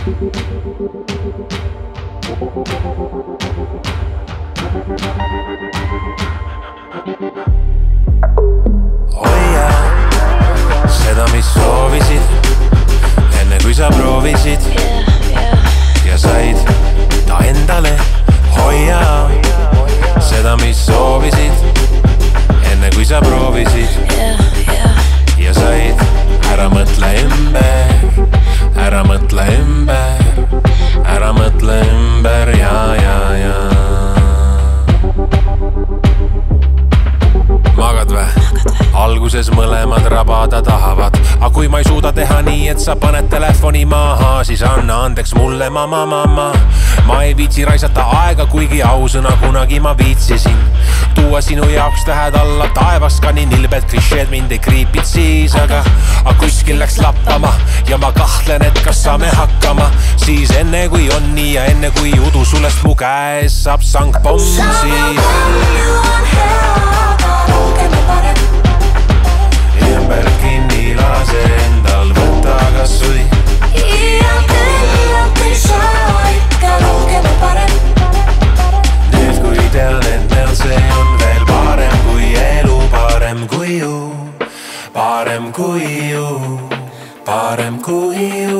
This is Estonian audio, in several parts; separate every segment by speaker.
Speaker 1: Hoia seda, mis soovisid, enne kui sa proovisid ja said ta endale. Hoia seda, mis soovisid, enne kui sa proovisid ja said. Ära mõtle ümber, ära mõtle ümber, ära mõtle ümber ja. Magad vä? Alguses mõlemad rabada tahavad, aga kui ma ei suuda teha nii, et sa paned telefoni maha, siis anna andeks mulle mama. Ma ei viitsi raisata aega, kuigi ausõna kunagi ma viitsisin tuua sinu jaoks tähed alla taevast, ka nii nilbed klišeed mind ei kriipid siis, aga kuskil läks lappama ja ma kahtlen, et kas saame hakkama siis enne kui on nii ja enne kui udu sulest mu käes saab sangpomm siis. Ümber kinni lase endal võtta kas või
Speaker 2: ja küllalt ei saa ikka rohkem parem.
Speaker 1: Nüüd kui tean, et meil see on veel parem kui elu, parem kui ju, parem kui ju, parem kui ju.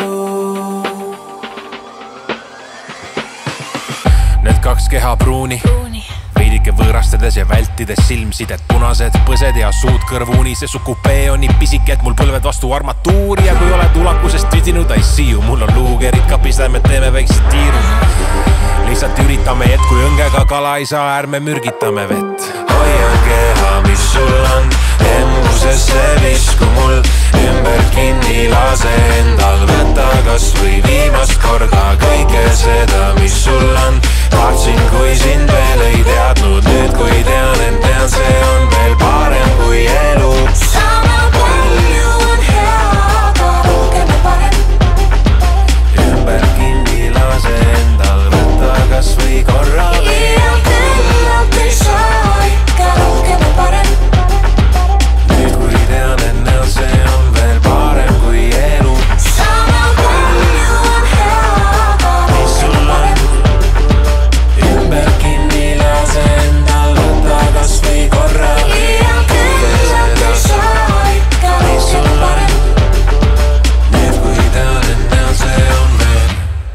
Speaker 1: Need kaks keha pruuni veidike võõrastades ja vältides silmsidet, punased põsed ja suud kõrvuuni. See su kupee on nii pisike, et mul põlved vastu armatuuri ja kui oled ulakusest vidinud, I see you. Mul on luugerid kapis, lähme teeme väikse tiiru. Lihtsalt üritame, et kui õngega kala ei saa, ärme mürgitame vett. Hoian keha, mis sul on, embusesse visku mul ümber kinni, lase endal võtta kas või viimast korda kõike seda, mis sul on. Tahtsin, kui sind veel ei teadnud, nüüd kui tean, et tean, see on veel parem kui elu.
Speaker 2: Sama palju on hea, aga rohkem on parem.
Speaker 1: Ümber kinni, lase endal võtta kas või korra veel.
Speaker 2: Ja küllalt ei saa ikka rohkem on parem.
Speaker 1: Nüüd kui tean, et näol see on veel parem kui elu.
Speaker 2: Sama palju on hea, aga rohkem on parem.
Speaker 1: Ümber kinni, lase endal võtta kas või korra veel.
Speaker 2: Ja küllalt ei saa ikka rohkem on parem.
Speaker 1: Nüüd kui tean, et näol see on veel.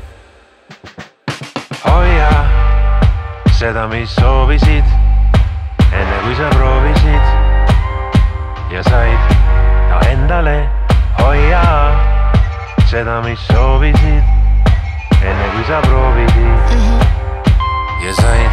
Speaker 1: Hoia seda, mis soovisid, enne kui sa proovisid ja said ta endale. Hoia seda, mis soovisid, enne kui sa proovisid ja said.